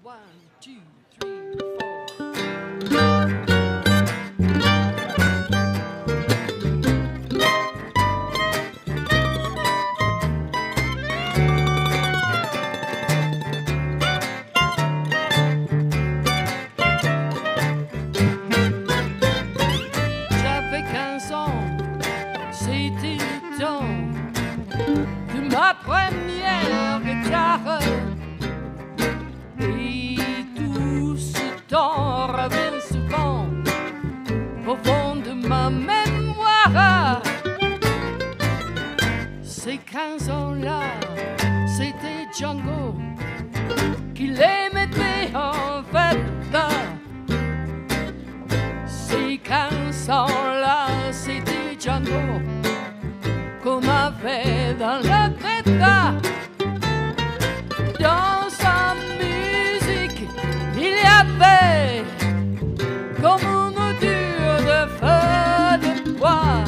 1, 2, 3, 4. J'avais 15 ans, c'était le temps de ma première guitare. Et tout ce temps revient souvent au fond de ma mémoire. Ces 15 ans-là, c'était Django qui les mettait en fait. Ces 15 ans-là, c'était Django qu'on avait dans la tête. Dans sa musique, il y avait comme une odeur de feu de bois.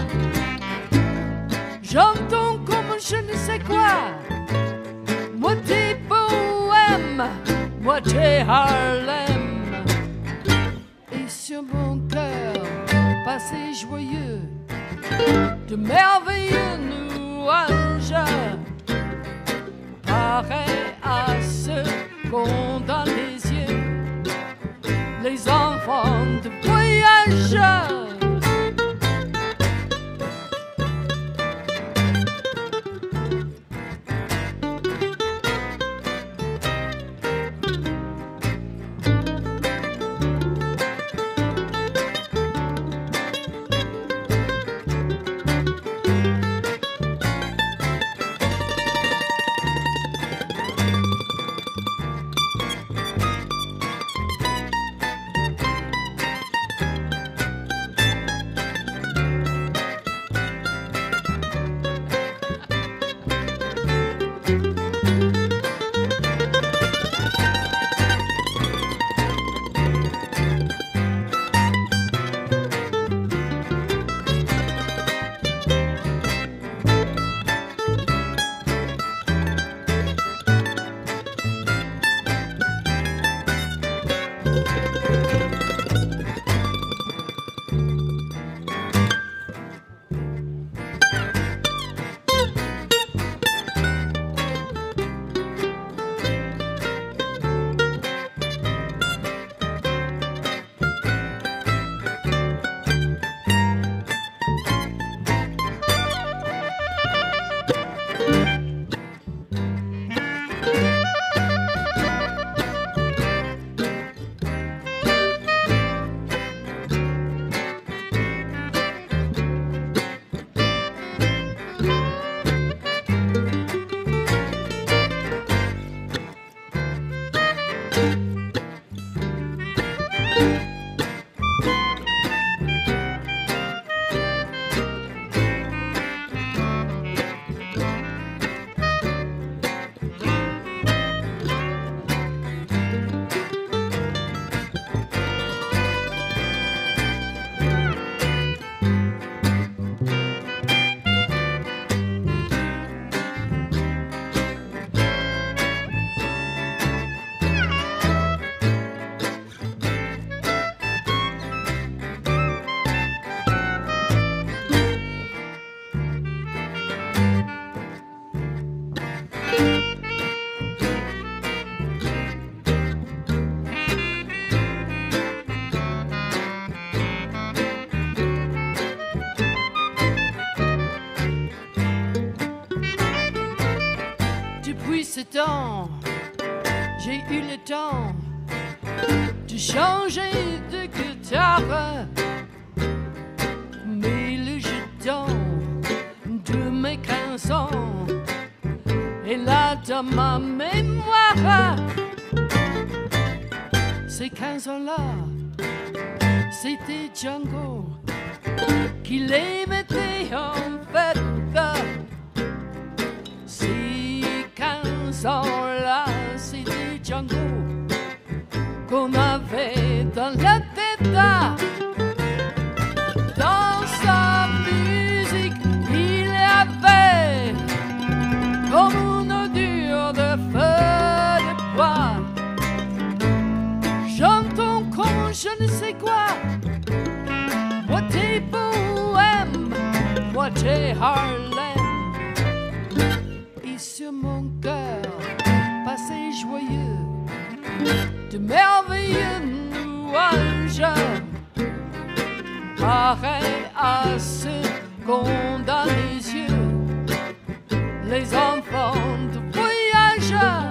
J'entends comme je ne sais quoi, moitié poème, moitié Harlem. Et sur mon cœur, passé joyeux, de merveilleux nuages, pareil à ceux qu'ont dans les yeux les enfants de voyage. Depuis ce temps, j'ai eu le temps de changer de guitare, mais le jeton de mes 15 ans est là dans ma mémoire. Ces 15 ans-là, c'était Django qui les mettait en fête. Ces 15 ans-là, c'était Django qu'on avait dans la tête. Dans sa musique, il y avait comme une odeur de feu de bois. je ne sais quoi. Moi t'es bohème, moi t'es Harlem. Et sur mon cœur, passé joyeux, de merveilleux nuages, pareil à ceux qu'ont dans les yeux les enfants de voyage.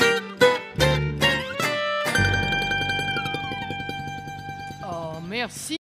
Merci.